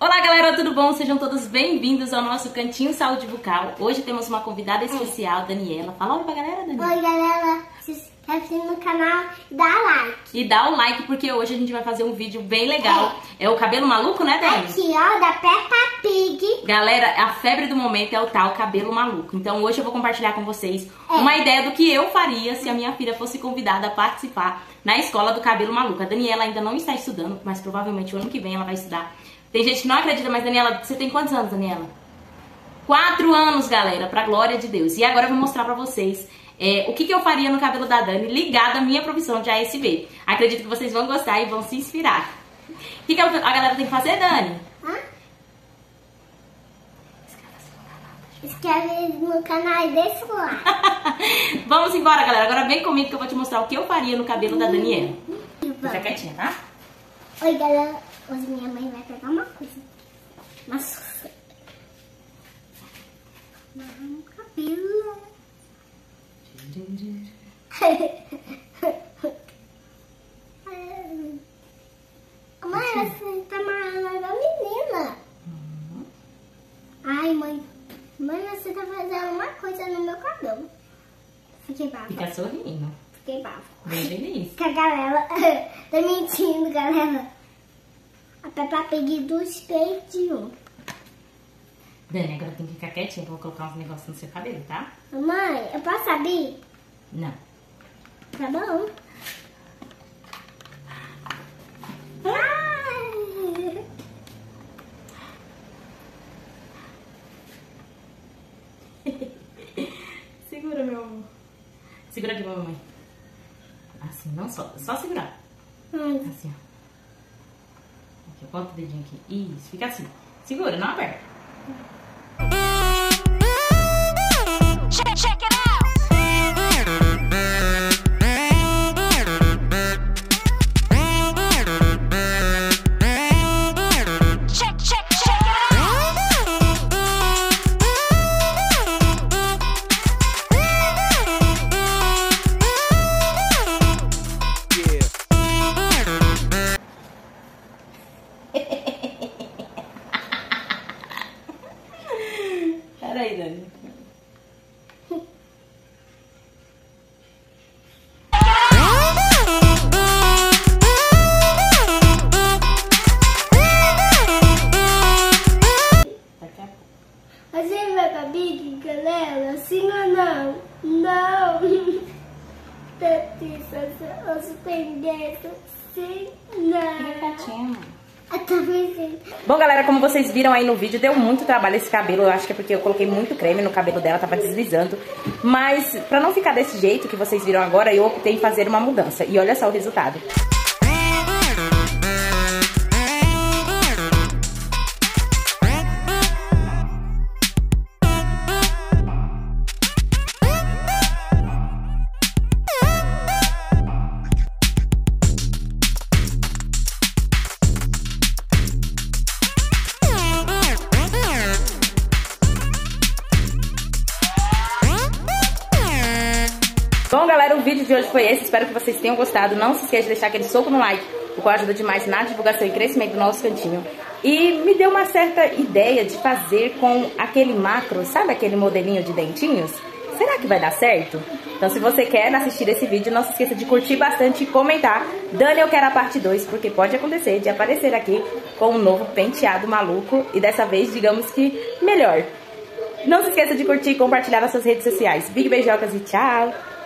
Olá galera, tudo bom? Sejam todos bem-vindos ao nosso Cantinho Saúde Bucal. Hoje temos uma convidada especial, Daniela. Fala oi pra galera, Daniela. Oi galera, se inscreve no canal e dá like. E dá o like porque hoje a gente vai fazer um vídeo bem legal. É o cabelo maluco, né, Dani? Aqui ó, da Peppa Pig. Galera, a febre do momento é o tal cabelo maluco. Então hoje eu vou compartilhar com vocês uma ideia do que eu faria se a minha filha fosse convidada a participar na escola do cabelo maluco. A Daniela ainda não está estudando, mas provavelmente o ano que vem ela vai estudar. Tem gente que não acredita, mas Daniela, você tem quantos anos, Daniela? 4 anos, galera, pra glória de Deus. E agora eu vou mostrar pra vocês o que eu faria no cabelo da Dani, ligado à minha profissão de ASB. Acredito que vocês vão gostar e vão se inspirar. O que a galera tem que fazer, Dani? Inscreve no canal e deixa o like. Vamos embora, galera. Agora vem comigo que eu vou te mostrar o que eu faria no cabelo da Daniela. Fica quietinha, tá? Oi galera, hoje minha mãe vai pegar uma coisa. Nossa. No cabelo. Mãe, você tá amarrando a menina. Ai, mãe. Mãe, você tá fazendo uma coisa no meu cabelo. Fiquei brava. Fica sorrindo. Fiquei brava. Bem feliz. Que a galera tá mentindo, galera. A Peppa Pig dos peitinhos. Dani, agora tem que ficar quietinha que eu vou colocar uns negócios no seu cabelo, tá? Mãe, eu posso abrir? Não. Tá bom. Ai. Segura, meu amor. Segura aqui, mamãe. Assim, não solta. Só segurar. Assim, ó. Aqui, bota o dedinho aqui. Isso, fica assim. Segura, não aperta. Check it out. Peraí, Dani. Você vai pra Big, galera? Sim ou não? Não. Você tem dentro? Sim, não. Eu tô pensando. Bom, galera, como vocês viram aí no vídeo, deu muito trabalho esse cabelo. Eu acho que é porque eu coloquei muito creme no cabelo dela, tava deslizando. Mas pra não ficar desse jeito que vocês viram agora, eu optei em fazer uma mudança. E olha só o resultado. Bom, galera, o vídeo de hoje foi esse. Espero que vocês tenham gostado. Não se esqueça de deixar aquele soco no like, o qual ajuda demais na divulgação e crescimento do nosso cantinho. E me deu uma certa ideia de fazer com aquele macro, sabe aquele modelinho de dentinhos? Será que vai dar certo? Então, se você quer assistir esse vídeo, não se esqueça de curtir bastante e comentar. Dani, eu quero a parte 2, porque pode acontecer de aparecer aqui com um novo penteado maluco. E dessa vez, digamos que melhor. Não se esqueça de curtir e compartilhar nas suas redes sociais. Big beijocas e tchau!